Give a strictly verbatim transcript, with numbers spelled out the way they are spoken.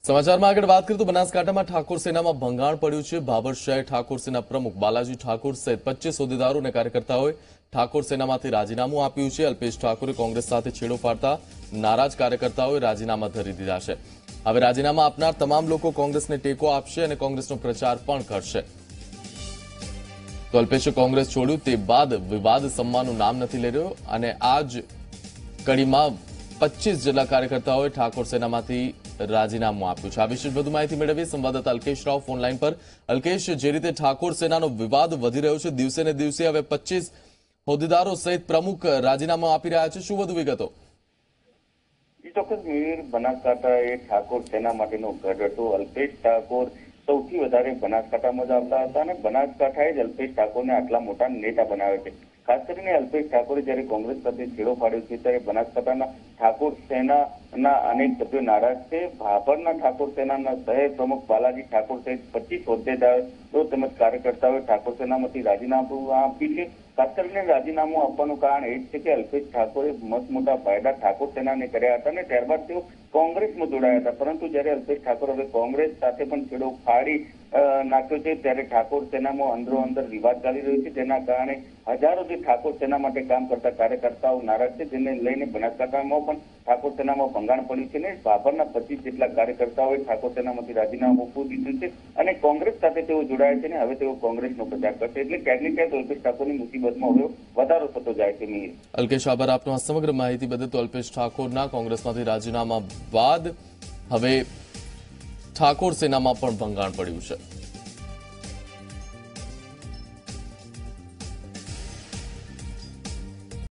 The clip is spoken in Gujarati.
સમાચારમાં આગળ વાત કરીએ તો બનાસકાંઠામાં ઠાકોર સેનામાં ભંગાણ પડ્યું છે। ભાભર શહેર ઠાકોર સેના પ્રમુખ બાલાજી ઠાકોર સહિત પચીસ હોદ્દેદારો અને કાર્યકર્તાઓએ ઠાકોર સેનામાંથી રાજીનામું આપ્યું છે। અલ્પેશ ઠાકોરે કોંગ્રેસ સાથે છેડો ફાડતા નારાજ કાર્યકર્તાઓએ રાજીનામા ધરી દીધા છે। હવે રાજીનામા આપનાર તમામ લોકો કોંગ્રેસને ટેકો આપશે અને કોંગ્રેસનો પ્રચાર પણ કરશે। તો અલ્પેશે કોંગ્રેસ છોડ્યું તે બાદ વિવાદ સન્માનનું નામ નથી લઈ રહ્યો અને આ જ કડીમાં પચીસ જેટલા કાર્યકર્તાઓએ ઠાકોર સેનામાંથી રાજીનામું આપ્યું છે। આ વિશે વધુ માહિતી મેળવીએ સંવાદદાતા અલ્કેશ રાવ ફોનલાઈન પર। અલ્કેશ, જે રીતે ઠાકોર સેનાનો વિવાદ વધી રહ્યો છે, દિવસે ને દિવસે હવે પચીસ હોદ્દેદારો સહિત પ્રમુખ રાજીનામું આપી રહ્યા છે, શું વધુ વિગતો? ચોક્કસ મીર, બનાસકાંઠા એ ઠાકોર સેના માટેનો ગઢ હતો। અલ્પેશ ઠાકોર સૌથી વધારે બનાસકાંઠામાં જ આવતા હતા અને બનાસકાંઠાએ જ અલ્પેશ ઠાકોરને આટલા મોટા નેતા બનાવ્યા છે। ખાસ કરીને અલ્પેશ ઠાકોરે જ્યારે કોંગ્રેસ સાથે છેડો પાડ્યો છે ત્યારે બનાસકાંઠાના ઠાકોર સેનાના અનેક સભ્યો નારાજ છે। ભાભરના ઠાકોર સેનાના શહેર પ્રમુખ બાલાજી ઠાકોર સહિત પચીસ હોદ્દેદારો તેમજ કાર્યકર્તાઓએ ઠાકોર સેનામાંથી રાજીનામું આપ્યું છે। ખાસ કરીને રાજીનામું આપવાનું કારણ એ જ છે કે અલ્પેશ ઠાકોરે મસ્ત મોટા ફાયદા ઠાકોર સેનાને કર્યા હતા અને ત્યારબાદ તેઓ કોંગ્રેસમાં જોડાયા હતા, પરંતુ જ્યારે અલ્પેશ ઠાકોર હવે કોંગ્રેસ સાથે પણ છેડો ફાડી નાખ્યો છે ત્યારે ઠાકોર સેનામાં અંદરો અંદર વિવાદ ચાલી રહ્યો છે, જેના કારણે હજારો જે ઠાકોર સેના માટે કામ કરતા કાર્યકર્તાઓ નારાજ છે, જેને લઈને બનાસકાંઠામાં પણ ઠાકોર સેનામાં ભંગાણ પડ્યું છે અને ભાભરના પચીસ જેટલા કાર્યકર્તાઓએ ઠાકોર સેનામાંથી રાજીનામું આપી દીધું છે અને કોંગ્રેસ સાથે તેઓ જોડાયા છે અને હવે તેઓ કોંગ્રેસનો પ્રચાર કરશે। એટલે ક્યાંક ને ક્યાંક અલ્પેશ ઠાકોરની મુસીબતમાં હવે વધારો થતો જાય છે। મીર અલ્કેશ, આભાર આપનો આ સમગ્ર માહિતી બદલ। તો અલ્પેશ ઠાકોરના કોંગ્રેસમાંથી રાજીનામા બાદ હવે ઠાકોર સેનામાં પણ ભંગાણ પડ્યું છે।